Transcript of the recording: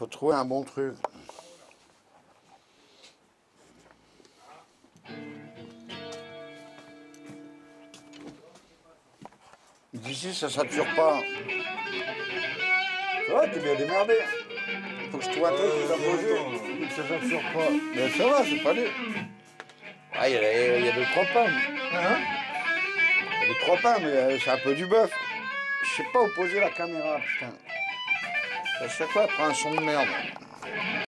Faut trouver un bon truc. D'ici, ça sature pas. Ça va, t'es bien démerdé. Faut que je trouve un truc qui va poser, que ça sature pas. Mais ça va, c'est pas dur. Ah, il y a deux, trois pommes. Hein? Il y a deux, trois pommes, mais c'est un peu du bœuf. Je sais pas où poser la caméra, putain. À chaque fois, elle prend un son de merde.